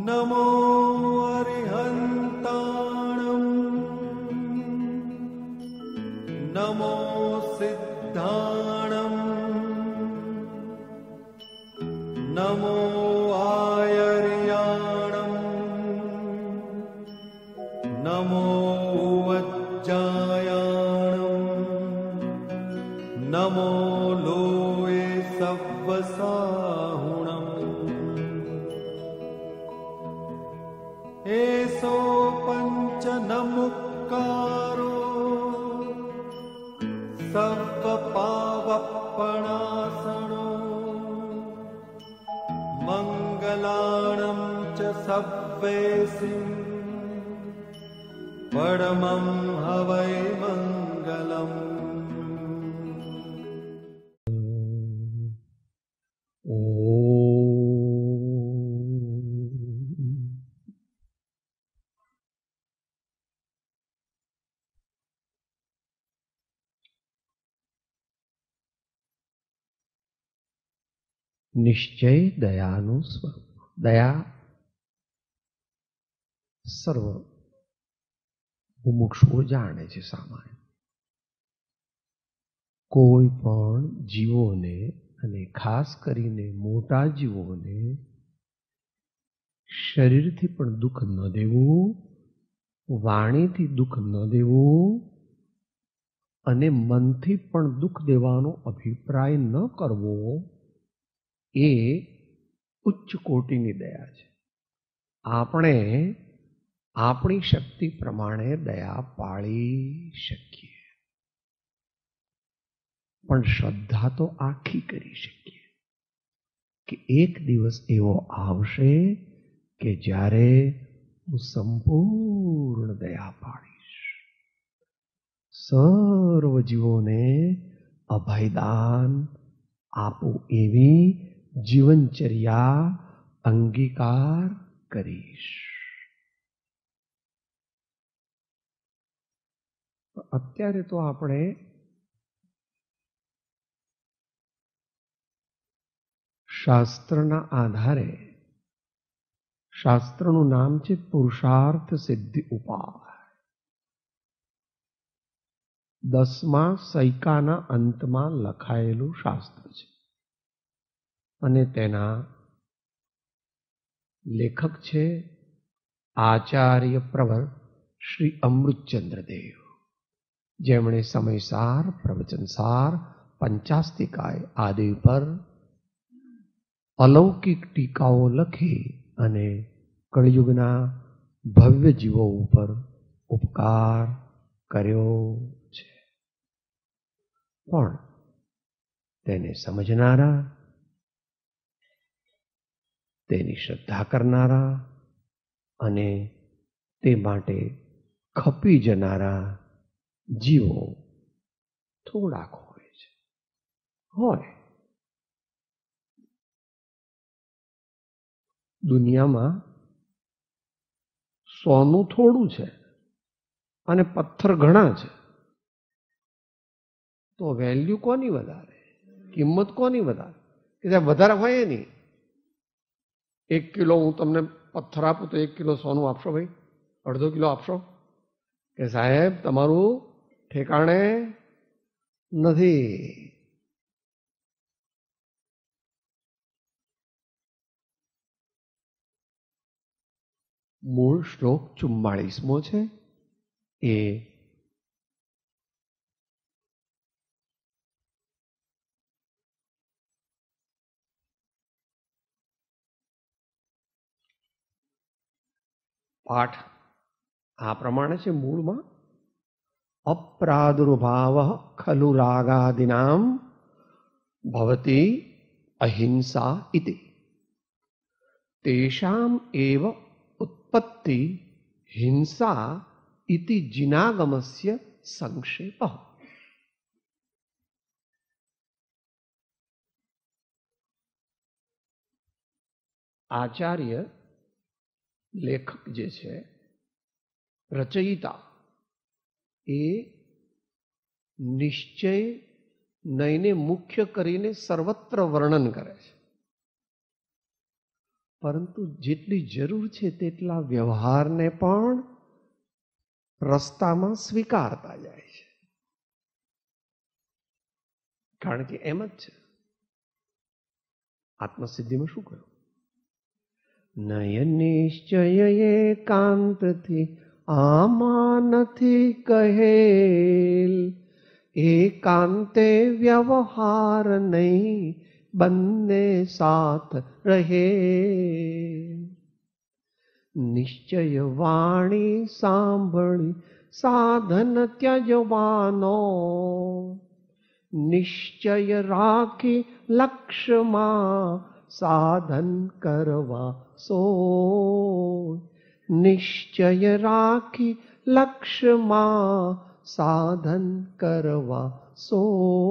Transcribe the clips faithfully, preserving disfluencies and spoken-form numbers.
नमो अरिहन्ताणम् नमो सिद्धाणम् नमो आयर्याणम् नमो वज्जायाणम् नमो लोये सव्वसाहुणम् एसो पंच नमुक्कारो सव्वपावप्पणासनो मंगलाणं च सव्वेसिं परमं हवै मंगलम्। નિશ્ચય દયાનું સ્વરૂપ. દયા સર્વ મુમુક્ષુઓ જાણે છે. સામાન્ય કોઈ પણ જીવોને અને ખાસ કરીને મોટા જીવોને શરીરથી પણ દુઃખ ન દેવું, વાણીથી દુઃખ ન દેવું અને મનથી પણ દુઃખ દેવાનો અભિપ્રાય ન કરવો, એ ઉચ્ચ કોટીની દયા છે. આપણે આપણી શક્તિ પ્રમાણે દયા પાળી શકીએ, પણ શ્રદ્ધા તો આખી કરી શકીએ કે એક દિવસ એવો આવશે કે જ્યારે હું સંપૂર્ણ દયા પાડીશ, સર્વ જીવોને અભયદાન આપું એવી જીવનચર્યા અંગીકાર કરીશ. અત્યારે તો આપણે શાસ્ત્રના આધારે, શાસ્ત્રનું નામ છે પુરુષાર્થ સિદ્ધિ ઉપાય, દસમા સૈકાના અંતમાં લખાયેલું શાસ્ત્ર છે અને તેના લેખક છે આચાર્ય પ્રવર શ્રી અમૃતચંદ્ર દેવ, જેમણે સમયસાર, પ્રવચનસાર, પંચાસ્તિકાય આદિ પર અલૌકિક ટીકાઓ લખી અને કળિયુગના ભવ્ય જીવો ઉપર ઉપકાર કર્યો છે. પણ તેને સમજનારા, તેની શ્રદ્ધા કરનારા અને તે માટે ખપી જનારા જીવો થોડાક હોય છે. હોય દુનિયામાં સોનું થોડું છે અને પથ્થર ઘણા છે, તો વેલ્યુ કોની વધારે, કિંમત કોની વધારે? કે જ્યાં વધારે હોય નહીં. એક કિલો હું તમને પથ્થર આપું તો એક કિલો સોનું આપશો ભાઈ? અડધો કિલો આપશો? કે સાહેબ તમારું ઠેકાણે નથી. મૂળ શ્લોક ચુમ્માળીસમો છે. એ પાઠ આ પ્રમાણે છે. મૂળમાં અપ્રાદુર્ભાવ ખલુ રાગાદિનામ ભવતી અહિંસા ઇતિ તેષામ એવ ઉત્પત્તિ હિંસા ઇતિ જિનાગમસ્ય સંક્ષેપ. આચાર્ય લેખક જે છે, રચયિતા, એ નિશ્ચય નયને મુખ્ય કરીને સર્વત્ર વર્ણન કરે છે. પરંતુ જેટલી જરૂર છે તેટલા વ્યવહારને પણ રસ્તામાં સ્વીકારતા જાય છે. કારણ કે એમ જ છે. આત્મસિદ્ધિમાં શું કહ્યું? નય નિશ્ચય એકાંતથી આમાં નથી કહેલ, એકાંતે વ્યવહાર નહીં બંને સાથ રહે. નિશ્ચય વાણી સાંભળી સાધન ત્યજવાનો, નિશ્ચય રાખી લક્ષ્યમાં સાધન કરવા સો. નિશ્ચય રાખી લક્ષ્યમાં સાધન કરવા સો.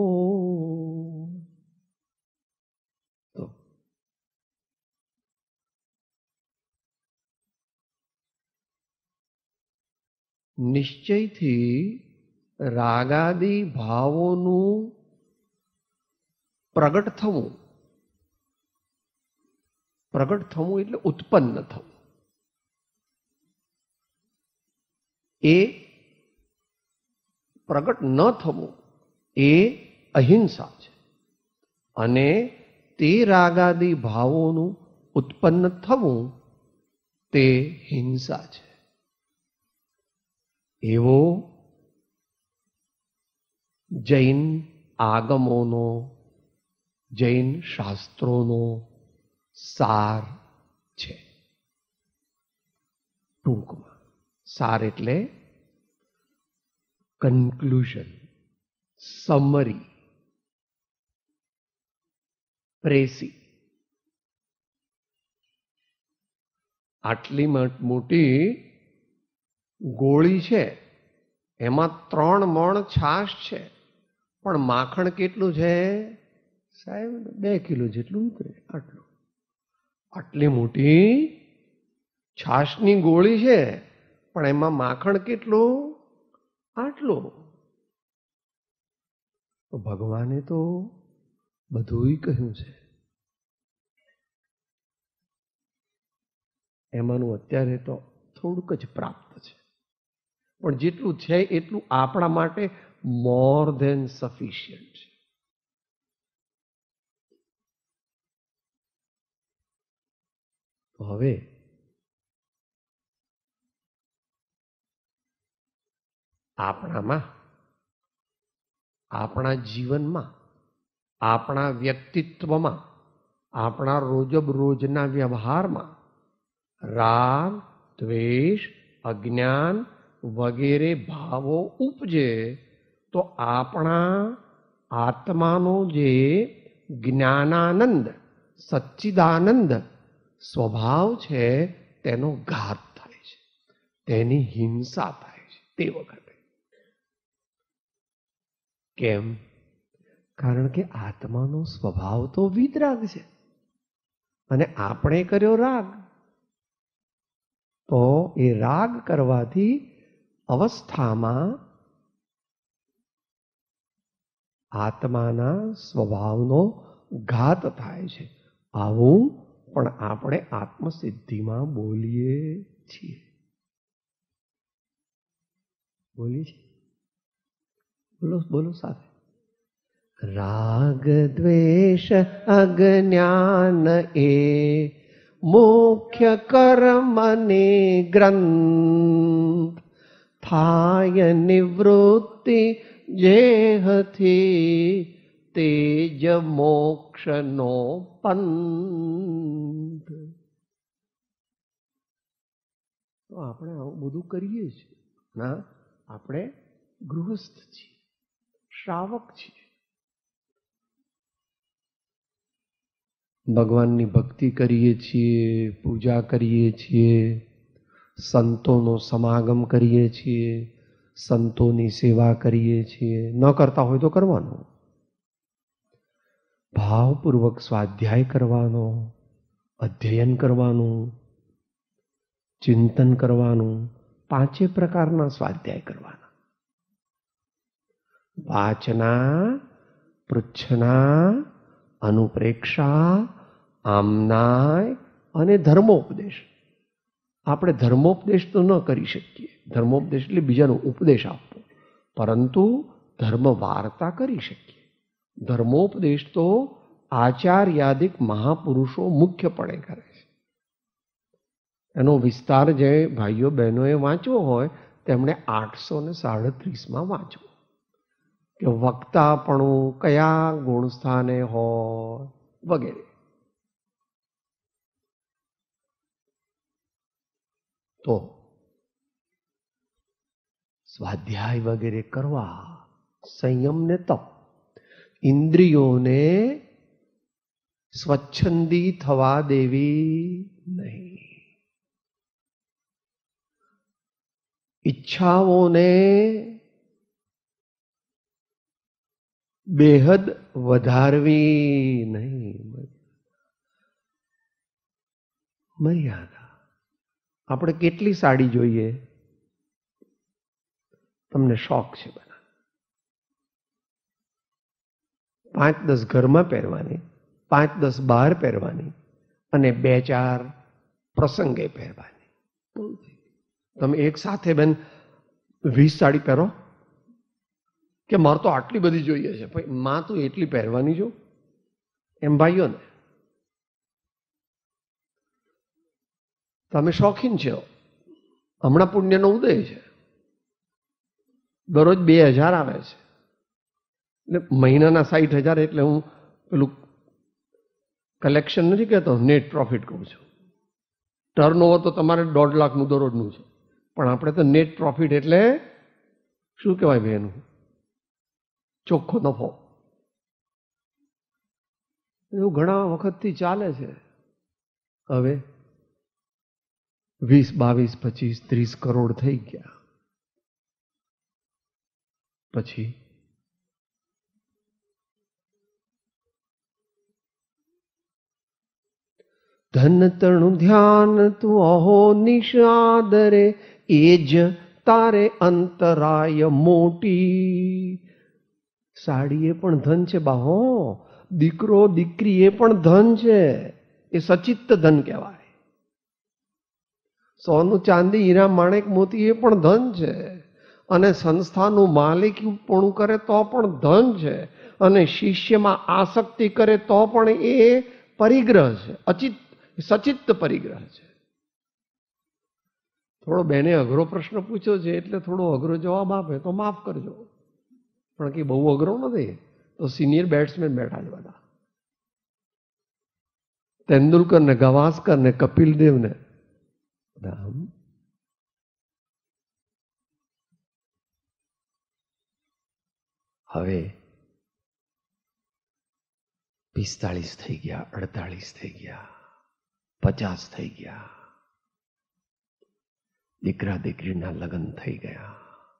તો નિશ્ચયથી રાગાદી ભાવોનું પ્રગટ થવું, પ્રગટ થવું એટલે ઉત્પન્ન થવું, એ પ્રગટ ન થવું એ અહિંસા છે. અને તે રાગાદી ભાવોનું ઉત્પન્ન થવું તે હિંસા છે. એવો જૈન આગમોનો, જૈન શાસ્ત્રોનો સાર છે. ટૂંકમાં સાર એટલે કન્ક્લુઝન, સમરી, પ્રેસી. આટલી મોટી ગોળી છે, એમાં ત્રણ મણ છાશ છે, પણ માખણ કેટલું છે સાહેબ? બે કિલો જેટલું ઉતરે. આટલું આટલી મોટી છાશની ગોળી છે, પણ એમાં માખણ કેટલું? આટલું. તો ભગવાને તો બધું કહ્યું છે. એમાંનું અત્યારે તો થોડુંક જ પ્રાપ્ત છે, પણ જેટલું છે એટલું આપણા માટે મોર ધેન સફિશિયન્ટ છે. હવે આપણામાં, આપણા જીવનમાં, આપણા વ્યક્તિત્વમાં, આપણા રોજબરોજના વ્યવહારમાં રાગ, દ્વેષ, અજ્ઞાન વગેરે ભાવો ઉપજે તો આપણા આત્માનો જે જ્ઞાનાનંદ, સચ્ચિદાનંદ સ્વભાવ છે તેનો ઘાત થાય છે, તેની હિંસા થાય છે. તે વખતે કેમ? કારણ કે આત્માનો સ્વભાવ તો વિતરાગ છે અને આપણે કર્યો રાગ. તો એ રાગ કરવાથી અવસ્થામાં આત્માના સ્વભાવનો ઘાત થાય છે. આવું પણ આપણે આત્મસિદ્ધિમાં બોલીએ છીએ. બોલીએ છીએ? બોલો બોલો સાથે. રાગ દ્વેષ અજ્ઞાન એ મુખ્ય કર્મને ગ્રંથ, થાય નિવૃત્તિ જેહથી તેજ મોક્ષનો પંથ. તો આપણે આવું બધું કરીએ છીએ ના? આપણે ગૃહસ્થ છીએ, શ્રાવક છીએ. ભગવાનની ભક્તિ કરીએ છીએ, પૂજા કરીએ છીએ, સંતોનો સમાગમ કરીએ છીએ, સંતોની સેવા કરીએ છીએ. ન કરતા હોય તો કરવાનું. ભાવપૂર્વક સ્વાધ્યાય કરવાનો, અધ્યયન કરવાનું, ચિંતન કરવાનું. પાંચે પ્રકારના સ્વાધ્યાય કરવાના: વાચના, પૃચ્છના, અનુપ્રેક્ષા, આમનાય અને ધર્મોપદેશ. આપણે ધર્મોપદેશ તો ન કરી શકીએ, ધર્મોપદેશ એટલે બીજાનો ઉપદેશ આપવો, પરંતુ ધર્મ વાર્તા કરી શકીએ. ધર્મોપદેશ તો આચાર્યાદિક મહાપુરુષો મુખ્યપણે કરે છે. એનો વિસ્તાર જે ભાઈઓ બહેનોએ વાંચવો હોય તેમણે આઠસો ને સાડત્રીસમાં વાંચવો, કે વક્તાપણું કયા ગુણ સ્થાને હોય વગેરે. તો સ્વાધ્યાય વગેરે કરવા, સંયમ ને તપ, ઇન્દ્રિયોને સ્વચ્છંદી થવા દેવી નહીં, ઈચ્છાઓને બેહદ વધારવી નહીં. મર્યાદા. આપણે કેટલી સાડી જોઈએ? તમને શોખ છે બધા, પાંચ દસ ઘરમાં પહેરવાની, પાંચ દસ બહાર પહેરવાની, અને બે ચાર પ્રસંગે પહેરવાની. તમે એક સાથે બેન વીસ સાડી પહેરો કે મારે તો આટલી બધી જોઈએ છે, ભાઈ માં તું એટલી પહેરવાની છો એમ ભાઈઓ ને. તમે શોખીન છો, હમણાં પુણ્યનો ઉદય છે, દરરોજ બે હજાર આવે છે, એટલે મહિનાના સાઠ હજાર એટલે હું પેલું કલેક્શન નથી કહેતો, નેટ પ્રોફિટ કહું છું. ટર્ન ઓવર તો તમારે દોઢ લાખનું દરરોજનું છે, પણ આપણે તો નેટ પ્રોફિટ એટલે શું કહેવાય ભાઈ એનું? ચોખ્ખો નફો. એવું ઘણા વખતથી ચાલે છે. હવે વીસ બાવીસ પચીસ ત્રીસ કરોડ થઈ ગયા પછી ધન તણું ધ્યાન તું અહો નિષાદરે, એ જ તારે અંતરાય મોટી. સાડી એ પણ ધન છે બાહો, દીકરો દીકરી એ પણ ધન છે, એ સચિત્ત ધન કહેવાય. સોનું ચાંદી હીરા માણેક મોતી એ પણ ધન છે, અને સંસ્થાનું માલિકીપણું કરે તો પણ ધન છે, અને શિષ્યમાં આસક્તિ કરે તો પણ એ પરિગ્રહ છે, અચિત સચિત્ત પરિગ્રહ છે. થોડો બેને અઘરો પ્રશ્ન પૂછ્યો છે એટલે થોડો અઘરો જવાબ આપે તો માફ કરજો, પણ કે બહુ અઘરો નથી. તો સિનિયર બેટ્સમેન બેઠા છે બધા, તેંડુલકર ને ગાવસ્કર ને કપિલ દેવ ને બધા. હવે પિસ્તાળીસ થઈ ગયા, અડતાલીસ થઈ ગયા, પચાસ થઈ ગયા, દીકરા દીકરીના લગ્ન થઈ ગયા.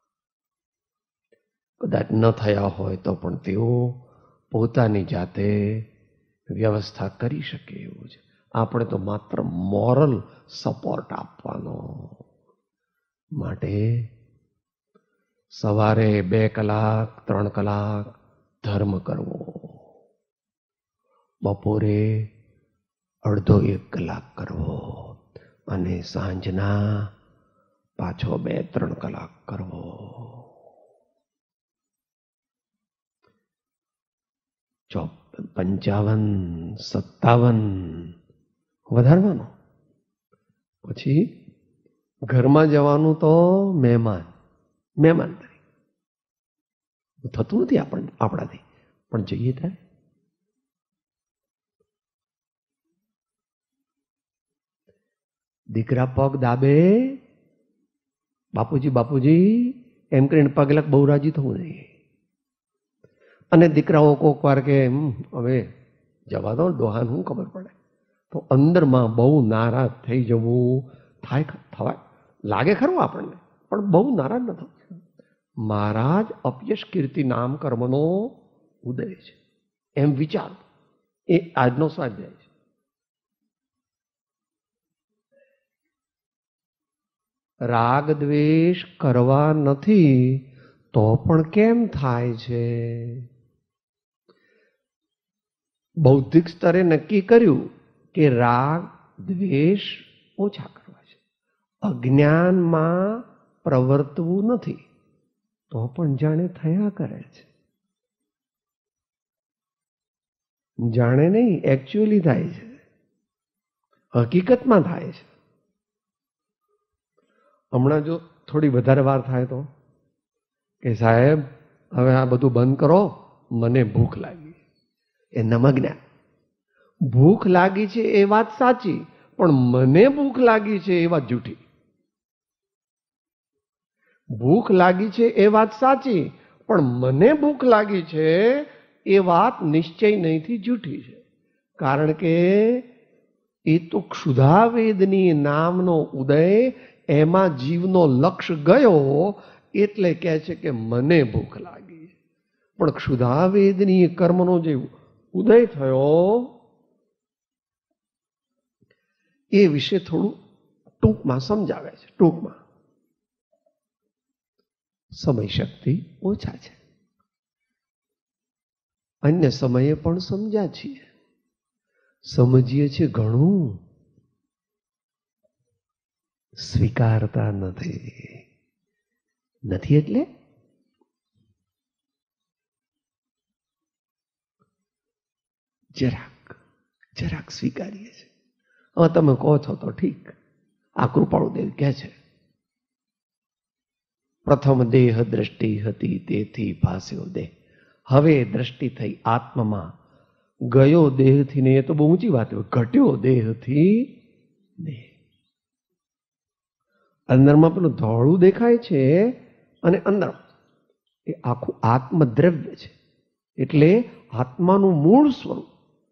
કદાચ ન થયા હોય તો પણ તેઓ પોતાની જાતે વ્યવસ્થા કરી શકે એવું છે. આપણે તો માત્ર મોરલ સપોર્ટ આપવાનો. માટે સવારે બે કલાક ત્રણ કલાક ધર્મ કરવો, બપોરે અડધો એક કલાક કરવો, અને સાંજના પાછો બે ત્રણ કલાક કરવો. ચોપ પંચાવન સત્તાવન વધારવાનો. પછી ઘરમાં જવાનું તો મહેમાન મહેમાન તરીકે થતું નથી આપણને આપણાથી, પણ જઈએ ત્યારે દીકરા પગ દાબે, બાપુજી બાપુજી એમ કરીને પગલાક બહુ રાજી થવું નહીં. અને દીકરાઓ કોક વાર કે હવે જવા દો ડોહાને શું ખબર પડે, તો અંદરમાં બહુ નારાજ થઈ જવું થાય, થવાય લાગે ખરું આપણને, પણ બહુ નારાજ ન થવું. મહારાજ અપયશ કીર્તિ નામ કર્મનો ઉદય છે એમ વિચાર, એ આજનો સ્વાધ્યાય છે. રાગ દ્વેષ કરવા નથી તો પણ કેમ થાય છે? બૌદ્ધિક સ્તરે નક્કી કર્યું કે રાગ દ્વેષ ઓછા કરવા છે. અજ્ઞાનમાં પ્રવર્તવું નથી તો પણ જાણે થયા કરે છે. જાણે નહીં, એકચ્યુઅલી થાય છે, હકીકતમાં થાય છે. હમણાં જો થોડી વધારે વાર થાય તો કે સાહેબ હવે આ બધું બંધ કરો, મને ભૂખ લાગી. એ નમજ્ઞાન. ભૂખ લાગી છે એ વાત સાચી, પણ મને ભૂખ લાગી છે એ વાત જૂઠી. ભૂખ લાગી છે એ વાત સાચી, પણ મને ભૂખ લાગી છે એ વાત નિશ્ચય નહીંથી જૂઠી છે. કારણ કે એ તો ક્ષુધાવેદની નામનો ઉદય, એમાં જીવનો લક્ષ ગયો એટલે કહે છે કે મને ભૂખ લાગી. પણ ક્ષુધાવેદની કર્મનો જે ઉદય થયો એ વિશે થોડું ટૂંકમાં સમજાવે છે. ટૂંકમાં સમય શક્તિ ઓછા છે, અન્ય સમયે પણ સમજ્યા છીએ, સમજીએ છીએ ઘણું, સ્વીકારતા નથી. નથી એટલે જરાક જરાક સ્વીકારીએ છીએ. હવે તમે કહો છો તો ઠીક. આ કૃપાળુદેવ કહે છે પ્રથમ દેહ દ્રષ્ટિ હતી તેથી ભાસ્યો દેહ. હવે દ્રષ્ટિ થઈ આત્મમાં, ગયો દેહથી ને, એ તો બહુ ઊંચી વાત હોય, ઘટ્યો દેહથી દેહ. અંદરમાં પેલું ધોળું દેખાય છે અને અંદર એ આખું આત્મદ્રવ્ય છે. એટલે આત્માનું મૂળ સ્વરૂપ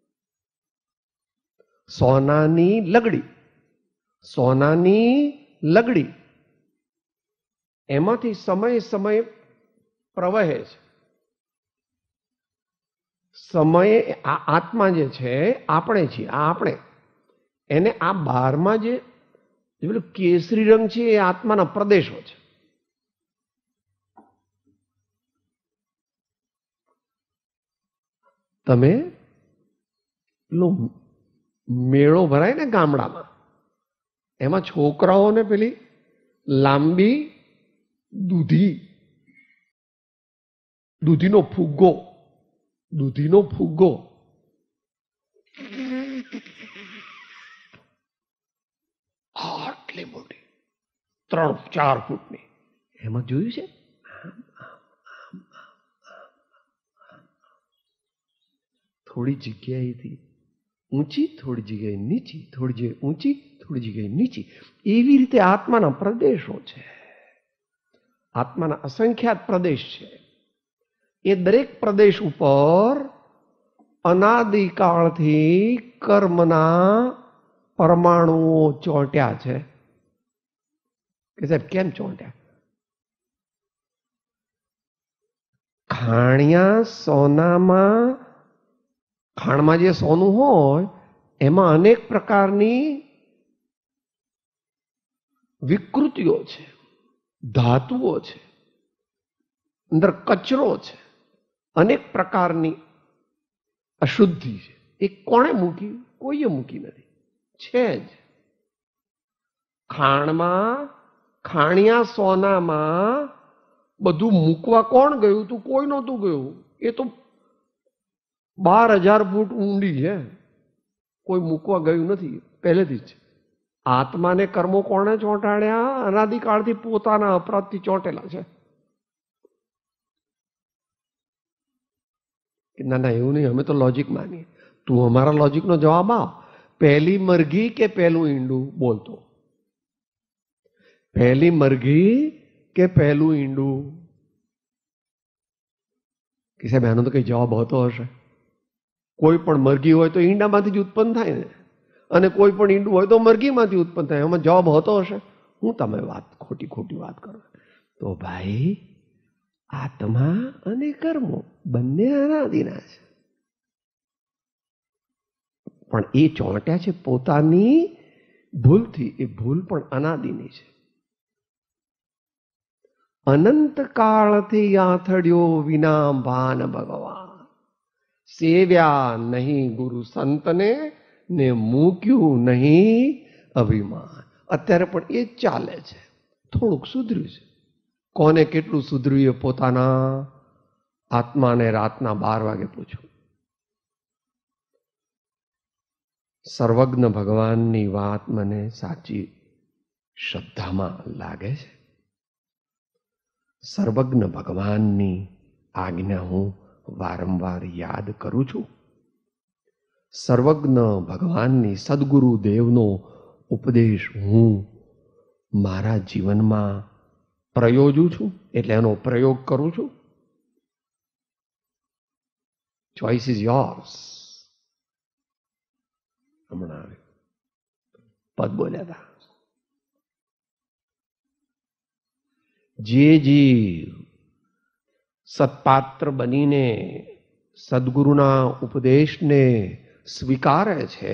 સોનાની લગડી, સોનાની લગડી એમાંથી સમય સમય પ્રવહે છે. સમયે આ આત્મા જે છે, આપણે છીએ, આ આપણે, એને આ બહારમાં જે પેલું કેસરી રંગ છે એ આત્માના પ્રદેશો છે. તમે પેલો મેળો ભરાય ને ગામડામાં, એમાં છોકરાઓને પેલી લાંબી દૂધી, દૂધીનો ફુગ્ગો, દૂધીનો ફુગ્ગો આટલી મોટી, ત્રણ ચાર ફૂટની, એમાં જોયું છે થોડી જગ્યાએથી ઊંચી, થોડી જગ્યાએ નીચી, થોડી જગ્યાએ ઊંચી, થોડી જગ્યાએ નીચી. એવી રીતે આત્માના પ્રદેશો છે. આત્માના અસંખ્યાત પ્રદેશ છે. એ દરેક પ્રદેશ ઉપર અનાદિકાળથી કર્મના પરમાણુઓ ચોંટ્યા છે. કે સાહેબ કેમ ચોંટ્યા? ખાણિયા સોનામાં, ખાણમાં જે સોનું હોય એમાં અનેક પ્રકારની વિકૃતિઓ છે, ધાતુઓ છે, અંદર કચરો છે, અનેક પ્રકારની અશુદ્ધિ છે. એ કોણે મૂકી? કોઈએ મૂકી નથી, છે જ. ખાણમાં, ખાણિયા સોનામાં બધું મૂકવા કોણ ગયું હતું? કોઈ નહોતું ગયું. એ તો બાર હજાર ફૂટ ઊંડી છે, કોઈ મૂકવા ગયું નથી પહેલેથી જ. આત્માને કર્મો કોણે ચોંટાડ્યા? અનાદિકાળથી પોતાના અપરાધથી ચોંટેલા છે. ના ના એવું નહીં, અમે તો લોજિક માનીએ. તું અમારા લોજિકનો જવાબ આપ. પહેલી મરઘી કે પહેલું ઈંડું? બોલતો. પહેલી મરઘી કે પહેલું ઈંડું? કે સાહેબ આનો તો કઈ જવાબ હોતો હશે. કોઈ પણ મરઘી હોય તો ઈંડામાંથી જ ઉત્પન્ન થાય ને, અને કોઈ પણ ઈંડું હોય તો મરઘીમાંથી ઉત્પન્ન થાય. એમાં જવાબ હોતો હશે. હું તમે વાત ખોટી ખોટી વાત કરો. તો ભાઈ આત્મા અને કર્મો બંને અનાદિના છે, પણ એ ચોંટ્યા છે પોતાની ભૂલથી. એ ભૂલ પણ અનાદિની છે. અનંત કાળથી આથડ્યો વિના ભાન ભગવાન, સેવ્યા નહીં ગુરુ સંતને, ને મૂક્યું નહીં અભિમાન. અત્યારે પણ એ જ ચાલે છે. થોડુંક સુધર્યું છે. કોને કેટલું સુધર્યું એ પોતાના આત્માને રાતના બાર વાગે પૂછું. સર્વજ્ઞ ભગવાનની વાત મને સાચી શ્રદ્ધામાં લાગે છે. સર્વજ્ઞ ભગવાનની આજ્ઞા હું વારંવાર યાદ કરું છું. સર્વજ્ઞ ભગવાનની સદગુરુ દેવનો ઉપદેશ હું મારા જીવનમાં પ્રયોજું છું, એટલે એનો પ્રયોગ કરું છું. Choice is yours. હમણાં પદ બોલ્યા હતા, જે જીવ સત્પાત્ર બનીને સદગુરુના ઉપદેશને સ્વીકારે છે,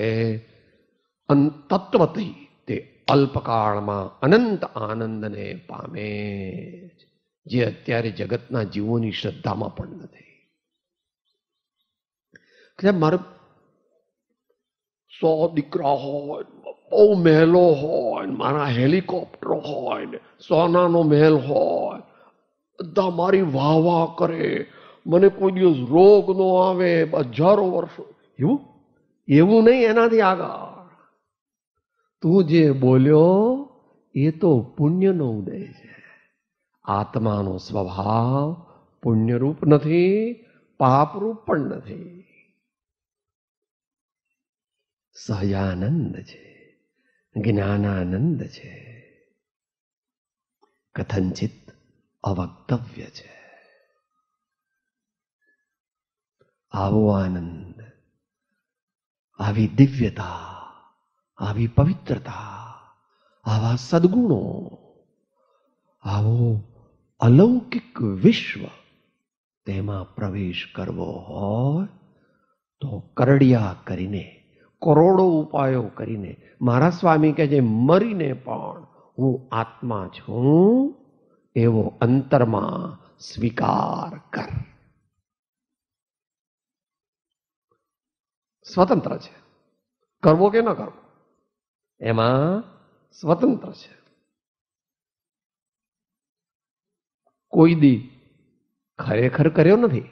તત્વથી તે અલ્પકાળમાં અનંત આનંદને પામે, જે અત્યારે જગતના જીવોની શ્રદ્ધામાં પણ નથી. મારે સો દીકરા હોય, બહુ મહેલો હોય, મારા હેલિકોપ્ટર હોય, સોનાનો મહેલ હોય, બધા મારી વાહ વાહ કરે, મને કોઈ દિવસ રોગ નો આવે, હજારો વર્ષો, એવું એવું નહીં. એનાથી આગળ તું જે બોલ્યો એ તો પુણ્યનો ઉદય છે. આત્માનો સ્વભાવ પુણ્યરૂપ નથી, પાપરૂપ પણ નથી. સહજાનંદ છે, જ્ઞાનાનંદ છે, કથનચિત અવક્તવ્ય છે. આવો આનંદ, આવી દિવ્યતા, આવી પવિત્રતા, આવા સદગુણો, આવો અલૌકિક વિશ્વ, તેમાં પ્રવેશ કરવો હોય તો કરડિયા કરીને, કરોડો ઉપાયો કરીને, મારા સ્વામી કે જે મરીને પણ હું આત્મા છું એવો અંતરમાં સ્વીકાર કર. સ્વતંત્ર છે, કરવો કે ન કરવો એમાં સ્વતંત્ર છે. કોઈ દી ખરેખર કર્યો નથી,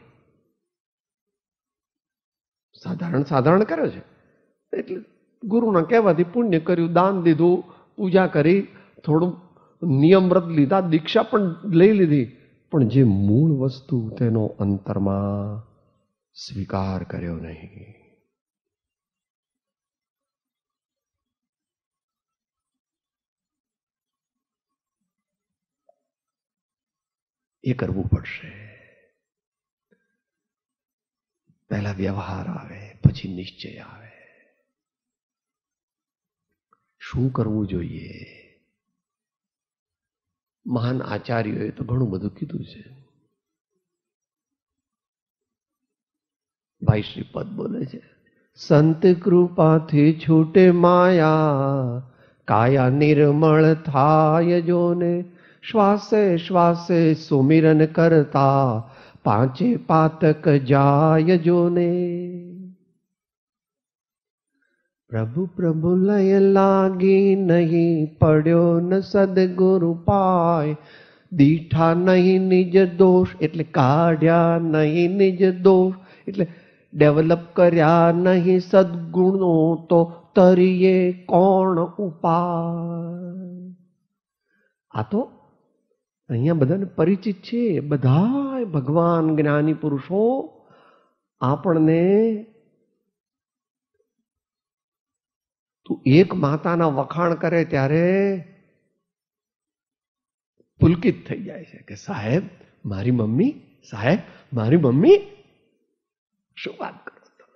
સાધારણ સાધારણ કર્યો છે. એટલે ગુરુના કહેવાથી પુણ્ય કર્યું, દાન દીધું, પૂજા કરી, થોડું નિયમ વ્રત લીધા, દીક્ષા પણ લઈ લીધી, પણ જે મૂળ વસ્તુ તેનો અંતરમાં સ્વીકાર કર્યો નહીં. એ કરવું પડશે. પહેલા વ્યવહાર આવે, પછી નિશ્ચય આવે. શું કરવું જોઈએ? મહાન આચાર્યોએ તો ઘણું બધું કીધું છે. ભાઈ શ્રીપદ બોલે છે, સંત કૃપાથી છૂટે માયા, કાયા નિર્મળ થાય જોને, શ્વાસે શ્વાસે સુમિરન કરતા, પાંચે પાતક જાય જોને. પ્રભુ પ્રભુ લય લાગી નહીં, પડ્યો ન સદગુરુ પાય, દીઠા નહીં નિજ દોષ, એટલે કાઢ્યા નહીં નિજ દોષ, એટલે ડેવલપ કર્યા નહીં સદગુણો, તો તરીએ કોણ ઉપાય. આ તો અહીંયા બધાને પરિચિત છે. બધા ભગવાન જ્ઞાની પુરુષો આપણને, તું એક માતાના વખાણ કરે ત્યારે પુલકિત થઈ જાય છે કે સાહેબ મારી મમ્મી, સાહેબ મારી મમ્મી. શું વાત કરો તમે?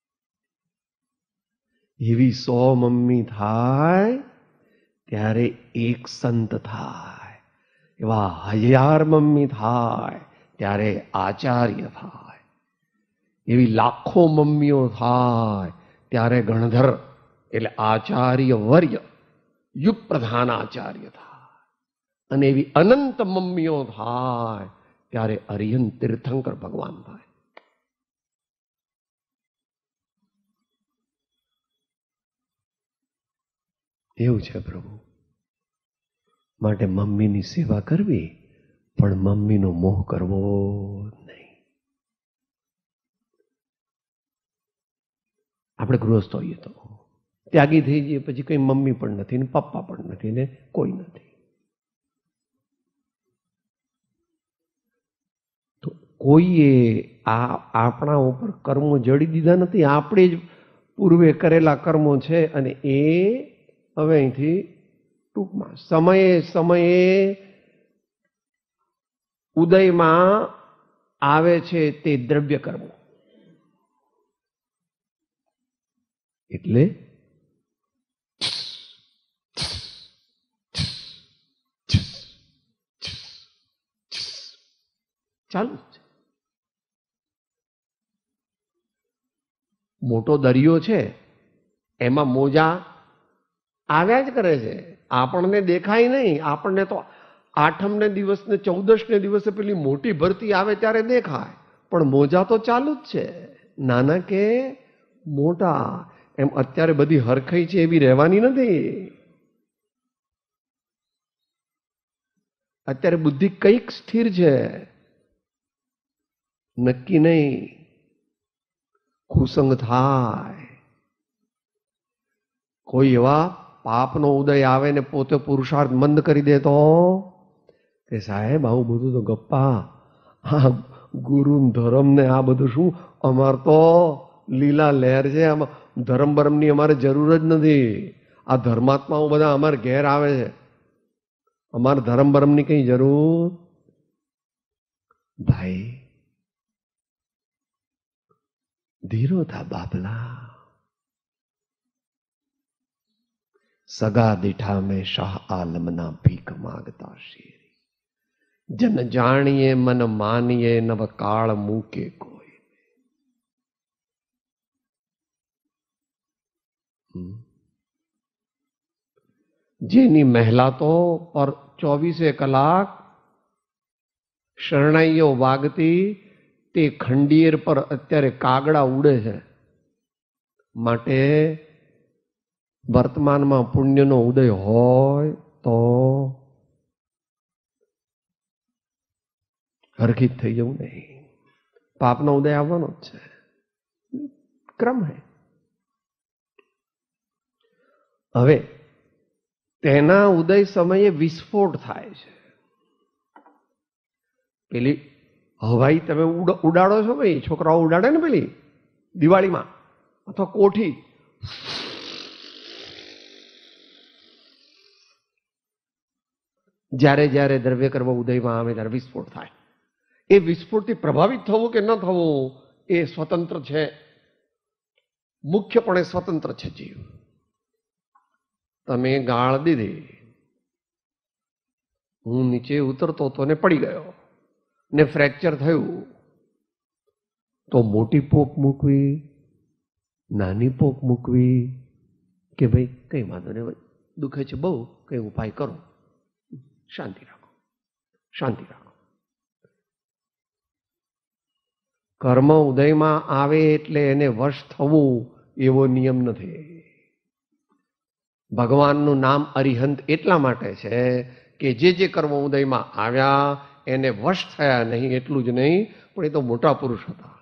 એવી સો મમ્મી થાય ત્યારે એક સંત થાય, એવા હજાર મમ્મી થાય ત્યારે આચાર્ય થાય, એવી લાખો મમ્મીઓ થાય ત્યારે ગણધર એટલે આચાર્ય વર્ય, યુગ પ્રધાન આચાર્ય થાય, અને એવી અનંત મમ્મીઓ થાય ત્યારે અરિયન તીર્થંકર ભગવાન થાય. એવું છે પ્રભુ. માટે મમ્મીની સેવા કરવી, પણ મમ્મીનો મોહ કરવો નહીં. આપણે ગૃહસ્થ હોઈએ તો ત્યાગી થઈ જઈએ પછી કઈ મમ્મી પણ નથી ને પપ્પા પણ નથી ને કોઈ નથી. તો કોઈએ આ આપણા ઉપર કર્મો જડી દીધા નથી, આપણે જ પૂર્વે કરેલા કર્મો છે અને એ હવે અહીંથી ટૂંકમાં સમયે સમયે ઉદયમાં આવે છે તે દ્રવ્ય કર્મો. એટલે ચાલુ છે. મોટો દરિયો છે, એમાં મોજા આવ્યા જ કરે છે, આપણને દેખાય નહીં. આપણને તો આઠમ ને દિવસ ને ચૌદશ ને દિવસે પેલી મોટી ભરતી આવે ત્યારે દેખાય, પણ મોજા તો ચાલુ જ છે, નાના કે મોટા. એમ અત્યારે બધી હરખાઈ છે એવી રહેવાની નથી. અત્યારે બુદ્ધિ કઈક સ્થિર છે, નક્કી નહીં. કુસંગ થાય. કોઈ એવા પાપનો ઉદય આવે ને પોતે પુરુષાર્થ મંદ કરી દે તો કે સાહેબ આવું બધું તો ગપ્પા, હા ગુરુ ધર્મ ને આ બધું શું, અમાર તો લીલા લહેર છે, આમાં ધર્મ બરમની અમારે જરૂર જ નથી. આ ધર્માત્માઓ બધા અમારે ઘેર આવે છે, અમારે ધર્મ બરમની કઈ જરૂર. ભાઈ ધીરો થા બાપલા. સગા દીઠા में શાહ આલમના ભીખ માગતા શેરી. જન જાણીએ મન માનીએ નવ કાળ મૂકે કોઈ. જેની મહેલા તો પર ચોવીસે કલાક શરણાઈઓ વાગતી, તે ખંડિયેર પર અત્યારે કાગડા ઉડે છે. માટે વર્તમાનમાં પુણ્યનો ઉદય હોય તો હરખિત થઈ જવું નહીં. પાપનો ઉદય આવવાનો જ છે, ક્રમ હે. હવે તેના ઉદય સમયે વિસ્ફોટ થાય છે. પેલી હવાઈ તમે ઉડાડો છો ભાઈ, છોકરાઓ ઉડાડે ને પેલી દિવાળીમાં, અથવા કોઠી, જ્યારે જ્યારે દ્રવ્ય કર્મ ઉદયમાં આવે ત્યારે વિસ્ફોટ થાય. એ વિસ્ફોટથી પ્રભાવિત થવું કે ન થવું એ સ્વતંત્ર છે, મુખ્યપણે સ્વતંત્ર છે જીવ. તમે ગાળ દીધી, હું નીચે ઉતરતો હતો ને પડી ગયો ને ફ્રેક્ચર થયું, તો મોટી પોક મૂકવી, નાની પોક મૂકવી કે ભાઈ કઈ વાંધો નહીં, દુખે છે બહુ, કઈ ઉપાય કરો, શાંતિ રાખો, શાંતિ રાખો. કર્મ ઉદયમાં આવે એટલે એને વશ થવું એવો નિયમ નથી. ભગવાનનું નામ અરિહંત એટલા માટે છે કે જે જે કર્મ ઉદયમાં આવ્યા એને વશ થયા નહીં. એટલું જ નહીં, પણ એ તો મોટા પુરુષ હતા.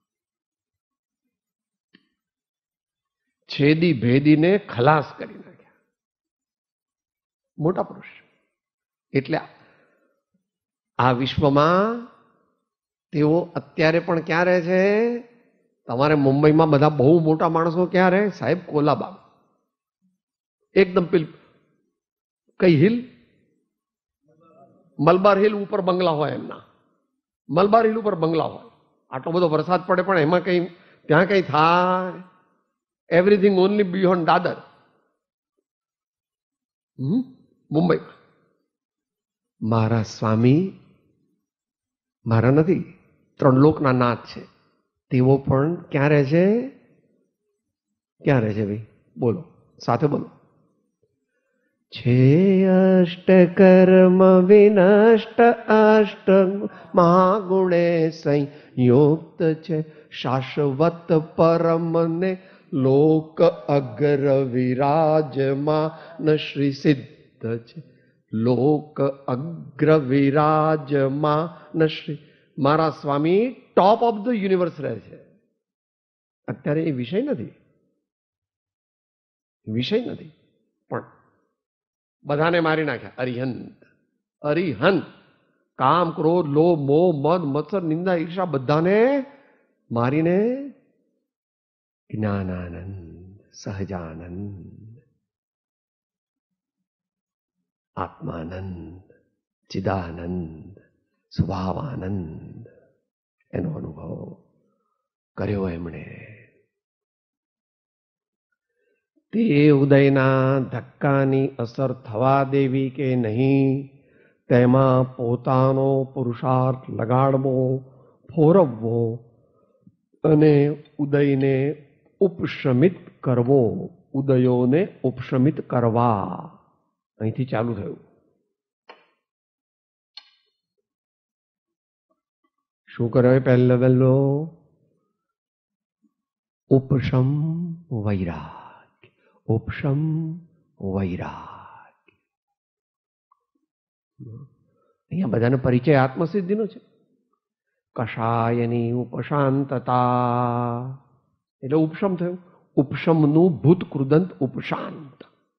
છેદી ભેદીને ખલાસ કરી નાખ્યા, મોટા પુરુષ. એટલે આ વિશ્વમાં તેઓ અત્યારે પણ ક્યાં રહે છે? તમારે મુંબઈમાં બધા બહુ મોટા માણસો ક્યાં રહે સાહેબ? કોલાબાગ, એકદમ પેલ કઈ હિલ, મલબાર હિલ ઉપર બંગલા હોય એમના. મલબાર હિલ ઉપર બંગલા હોય. આટલો બધો વરસાદ પડે પણ એમાં કઈ ત્યાં કઈ થાય? Everything only beyond Dadar. મુંબઈમાં મારા સ્વામી, મારા નથી, ત્રણ લોકના નાથ છે, તેઓ પણ ક્યાં રહે છે? ક્યાં રહે છે ભાઈ? બોલો, સાથે બોલો. છે અષ્ટ કર્મ વિનષ્ટ અષ્ટ મહાગુણે સંયુક્ત છે, શાશ્વત પરમ ને લોક અગ્ર વિરાજમાન શ્રી સિદ્ધ છે. લોક અગ્ર વિરાજમાન શ્રી. મારા સ્વામી ટોપ ઓફ ધ યુનિવર્સ રહે છે. અત્યારે એ વિષય નથી, વિષય નથી, પણ બધાને મારી નાખ્યા. અરિહંત, અરિહંત, કામ, ક્રોધ, લોભ, મોહ, મદ, મત્સર, નિંદા, ઈર્ષા બધાને મારીને જ્ઞાનાનંદ, સહજાનંદ, આત્માનંદ, ચિદાનંદ, સ્વભાવાનંદ એનો અનુભવ કર્યો એમણે. તે ઉદયના ધક્કાની અસર થવા દેવી કે નહીં, તેમાં પોતાનો પુરુષાર્થ લગાડવો, ફોરવવો અને ઉદયને ઉપશમિત કરવો, ઉદયોને ઉપશમિત કરવા. અહીંથી ચાલુ થયું. શું કરે પહેલો પહેલો? ઉપશમ વૈરાગ, ઉપશમ વૈરાગ. અહીંયા બધાનો પરિચય આત્મસિદ્ધિનો છે. કષાયની ઉપશાંતતા એટલે ઉપશમ થયું. ઉપશમનું ભૂત કૃદંત ઉપશાંત.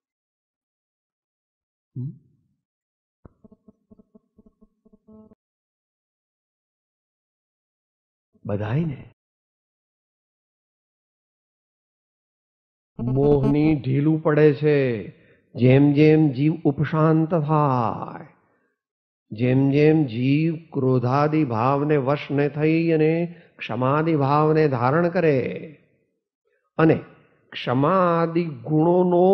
બધાયને મોહની ઢીલું પડે છે. જેમ જેમ જીવ ઉપશાંત થાય, જેમ જેમ જીવ ક્રોધાદિ ભાવને વશને થઈ અને ક્ષમાદિ ભાવને ધારણ કરે અને ક્ષમાદિ ગુણોનો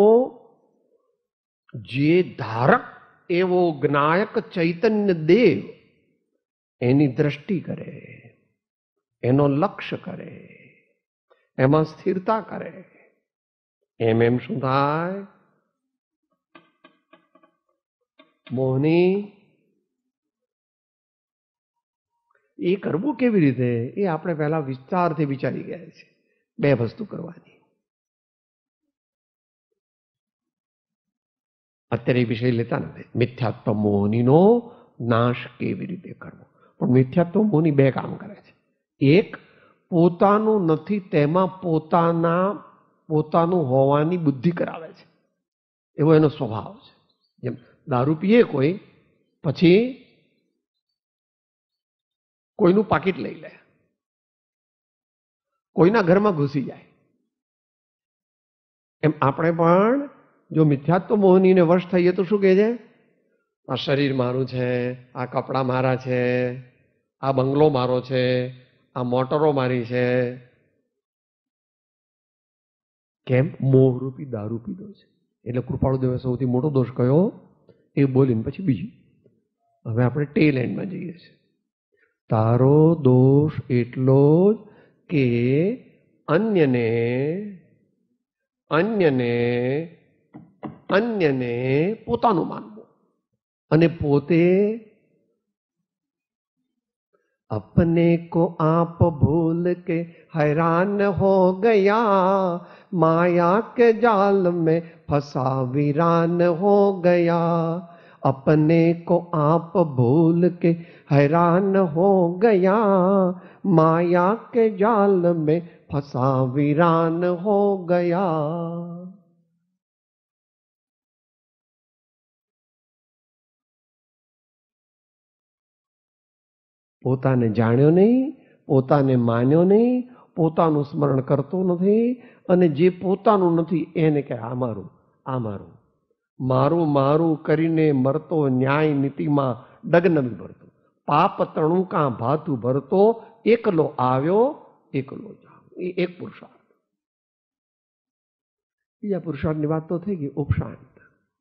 જે ધારક એવો જ્ઞાયક ચૈતન્ય દેવ એની દ્રષ્ટિ કરે, એનો લક્ષ્ય કરે, એમાં સ્થિરતા કરે, એમ એમ શું થાય? મોહની એ કરવું કેવી રીતે એ આપણે પહેલા વિસ્તારથી વિચારી ગયા છે. બે વસ્તુ કરવાની. અત્યારે એ વિષય લેતા નથી. મિથ્યાત્વ મોહનીનો નાશ કેવી રીતે કરવો. પણ મિથ્યાત્વ મોહની બે કામ કરે છે. એક, પોતાનું નથી તેમાં પોતાના પોતાનું હોવાની બુદ્ધિ કરાવે છે. એવો એનો સ્વભાવ છે. જેમ દારૂ પીએ કોઈ, પછી કોઈનું પાકીટ લઈ લે, કોઈના ઘરમાં ઘૂસી જાય. એમ આપણે પણ જો મિથ્યાત્વ મોહનીને વશ થઈએ તો શું કહે છે? આ શરીર મારું છે, આ કપડાં મારા છે, આ બંગલો મારો છે, આ મોટરો મારી છે. કેમ? મોહરૂપી દારૂ પીધો છે. એટલે કૃપાળુદેવે સૌથી મોટો દોષ કયો એ બોલીને પછી બીજું. હવે આપણે ટેલ એન્ડમાં જઈએ છીએ. તારો દોષ એટલો જ કે અન્યને અન્યને અન્યને પોતાનું માનવું અને પોતે अपने को आप भूल के हैरान हो गया, माया के जाल में फंसा वीरान हो गया. अपने को आप भूल के हैरान हो गया, माया के जाल में फंसा वीरान हो गया. પોતાને જાણ્યો નહીં, પોતાને માન્યો નહીં, પોતાનું સ્મરણ કરતો નથી અને જે પોતાનું નથી એને કહે આ મારું, આ મારું, મારું મારું કરીને મરતો ન્યાય નીતિમાં ડગ નથી ભરતો. પાપ તણું કાં ભાતું ભરતો, એકલો આવ્યો એકલો જાવ. એ એક પુરુષાર્થ. બીજા પુરુષાર્થની વાત તો થઈ ગઈ ઉપશાંત.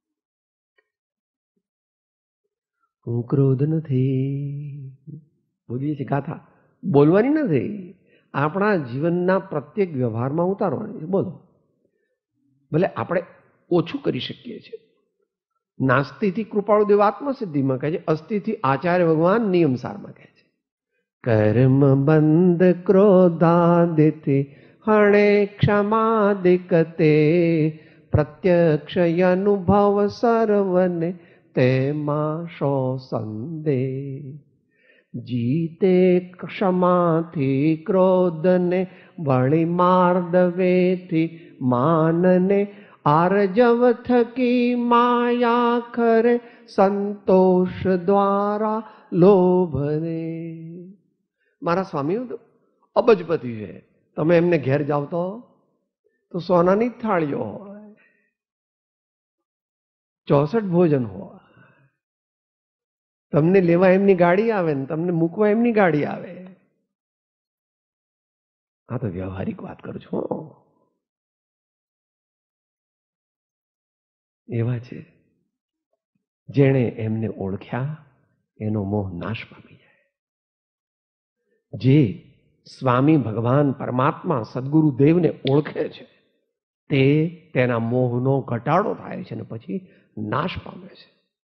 હું ક્રોધ નથી બોલીએ છીએ ગાથા, બોલવાની નથી, આપણા જીવનના પ્રત્યેક વ્યવહારમાં ઉતારવાની છે. બોલો, ભલે આપણે ઓછું કરી શકીએ છીએ. નાસ્તિથી કૃપાળુદેવ આત્મસિદ્ધિમાં કહે છે, અસ્થિથી આચાર્ય ભગવાન નિયમસારમાં કહે છે, કર્મ બંધ ક્રોધાદિથી હણે ક્ષમાદિકતે પ્રત્યક્ષ અનુભવ સર્વને તેમાં શો સંદેહ. જીતે ક્ષમાથી ક્રોધને વળી માર્દવેથી માનને આરજવ થકી માયા ખરે સંતોષ દ્વારા લોભને. મારા સ્વામી તો અબજપતિ છે, તમે એમને ઘેર જાવ તો તો સોનાની જ થાળીઓ હોય, ચોસઠ ભોજન હોય, તમને લેવા એમની ગાડી આવે ને તમને મૂકવા એમની ગાડી આવે. આ તો વ્યવહારિક વાત કરું છું. એવા છે જેણે એમને ઓળખ્યા એનો મોહ નાશ પામી જાય. જે સ્વામી ભગવાન પરમાત્મા સદગુરુ દેવને ઓળખે છે તે તેના મોહનો ઘટાડો થાય છે અને પછી નાશ પામે છે.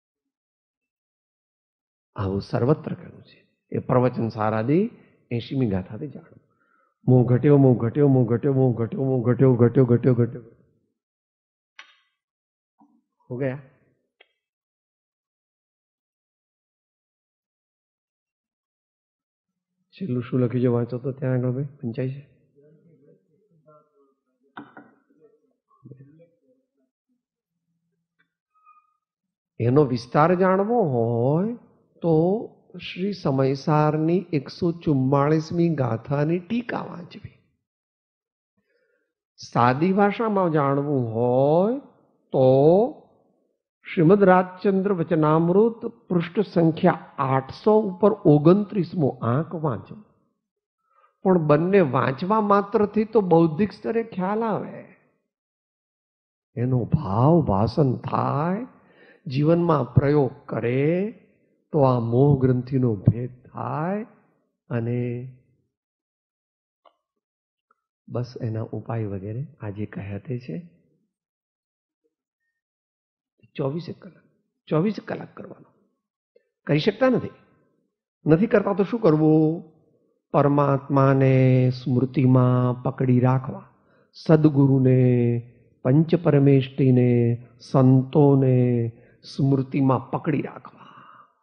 આવું સર્વત્ર કહ્યું છે. એ પ્રવચન સારાદી એંશીમી ગાથાથી જાણો. મોહ ઘટ્યો, મોહ ઘટ્યો, મોહ ઘટ્યો, મોહ ઘટ્યો, મોહ ઘટ્યો, ઘટ્યો, ઘટ્યો, ઘટ્યો હો ગયા. છેલ્લું શું લખ્યું છે વાંચો તો ત્યાં આગળ ભાઈ પંચાય છે. એનો વિસ્તાર જાણવો હોય તો શ્રી સમયસારની એકસો ચુમ્માળીસમી ગાથાની ટીકા વાંચવી. સાદી ભાષામાં જાણવું હોય તો શ્રીમદ રાજચંદ્ર વચનામૃત પૃષ્ઠ સંખ્યા આઠસો ઉપર ઓગણત્રીસમો આંક વાંચો. પણ બંને વાંચવા માત્રથી તો બૌદ્ધિક સ્તરે ખ્યાલ આવે, એનો ભાવ ભાષણ થાય, જીવનમાં પ્રયોગ કરે તો આ મોહ ગ્રંથિનો ભેદ થાય. અને બસ એના ઉપાય વગેરે આજે કહ્યા તે છે. ચોવીસે કલાક ચોવીસ કલાક કરવાનો. કરી શકતા નથી નથી કરતા તો શું કરવું? પરમાત્માને સ્મૃતિમાં પકડી રાખવા, સદગુરુને, પંચ પરમેષ્ઠીને, સંતોને સ્મૃતિમાં પકડી રાખવા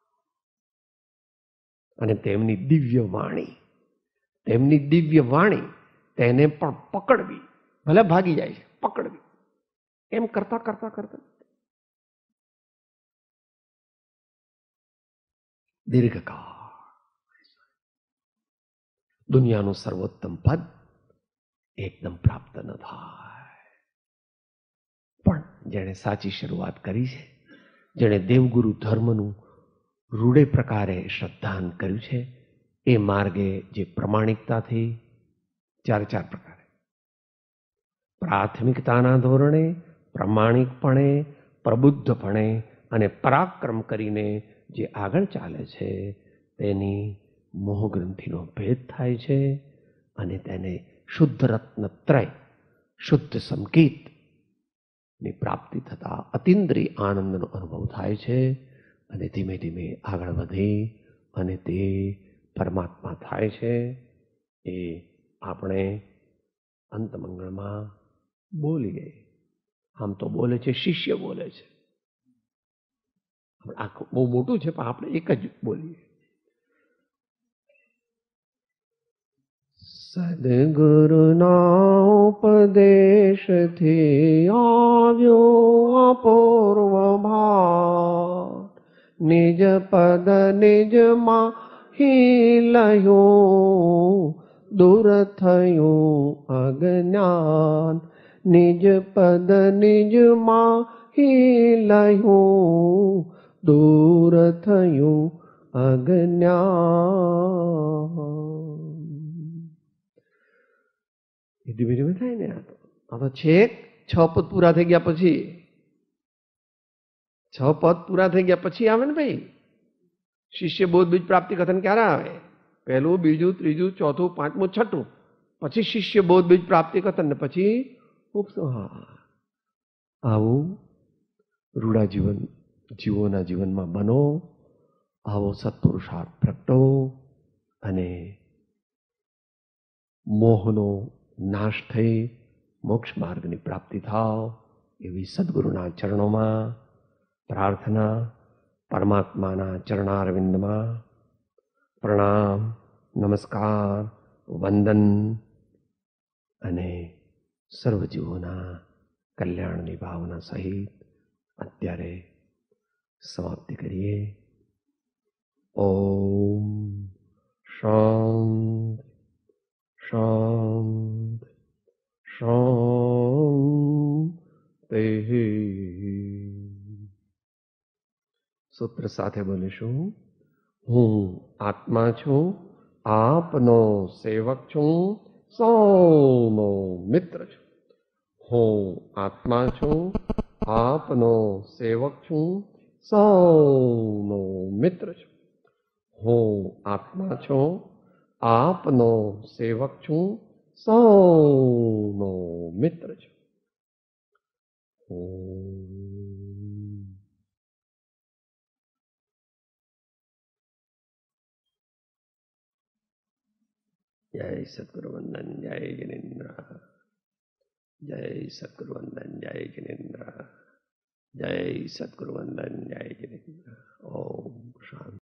અને તેમની દિવ્ય વાણી તેમની દિવ્ય વાણી તેને પણ પકડવી. ભલે ભાગી જાય છે, પકડવી. એમ કરતા કરતા કરતા દીર્ઘકાળ દુનિયાનું સર્વોત્તમ પદ એકદમ પ્રાપ્ત ન થાય. પણ જેણે સાચી શરૂઆત કરી છે, જેણે દેવગુરુ ધર્મનું રૂઢે પ્રકારે શ્રદ્ધાન કર્યું છે, એ માર્ગે જે પ્રમાણિકતાથી ચાર ચાર પ્રકારે પ્રાથમિકતાના ધોરણે પ્રમાણિકપણે, પ્રબુદ્ધપણે અને પરાક્રમ કરીને જે આગળ ચાલે છે તેની મોહગ્રંથિનો ભેદ થાય છે અને તેને શુદ્ધ રત્નત્રય, શુદ્ધ સંકેત ની પ્રાપ્તિ થતા અતિન્દ્રિય આનંદનો અનુભવ થાય છે અને ધીમે ધીમે આગળ વધી અને તે પરમાત્મા થાય છે. એ આપણે અંતમંગળમાં બોલીએ. આમ તો બોલે છે, શિષ્ય બોલે છે, આખું બહુ મોટું છે પણ આપણે એક જ બોલીએ. સદગુરુના ઉપદેશથી આવ્યો અપૂર્વ ભાવ, નિજ પદ નિજમાં હિલયું, દૂર થયું અજ્ઞાન. નિજ પદ નિજમાં હિલયું, દૂર થયું અજ્ઞાન. એ ધીમે ધીમે થાય ને. આ તો આ તો છેક છ પદ પૂરા થઈ ગયા પછી છ પદ પૂરા થઈ ગયા પછી આવે ને ભાઈ શિષ્ય બોધ બીજ પ્રાપ્તિ કથન. ક્યારે આવે? પહેલું, બીજું, ત્રીજું, ચોથું, પાંચમું, છઠ્ઠું, પછી શિષ્ય બોધ બીજ પ્રાપ્તિ કથન ને પછી ઉપસંહાર. આવું રૂડા જીવન જીવોના જીવનમાં બનો, આવો સત્પુરુષાર્થ પ્રગટો અને મોહનો નાશ થઈ મોક્ષ માર્ગની પ્રાપ્તિ થાવ એવી સદગુરુના ચરણોમાં પ્રાર્થના, પરમાત્માના ચરણારવિંદમાં પ્રણામ, નમસ્કાર, વંદન અને સર્વજીવોના કલ્યાણની ભાવના સહિત અત્યારે સમાપ્તિ કરીએ. ઓમ શાંતિ શાંતિ શાંતિ. સૂત્ર સાથે બોલીશું. હું આત્મા છું, આપનો સેવક છું, સૌનો મિત્ર છું. હું આત્મા છું, આપનો સેવક છું, સૌનો મિત્ર છું. હું આત્મા છું, આપનો સેવક છું, સૌનો મિત્ર છું. જય સદગુરુ વંદન, જય જિનેન્દ્ર. જય સદગુરુ વંદન, જય જિનેન્દ્ર. જય સદગુરુ વંદન, જય જિનેન્દ્ર. ઓમ શાંતિ.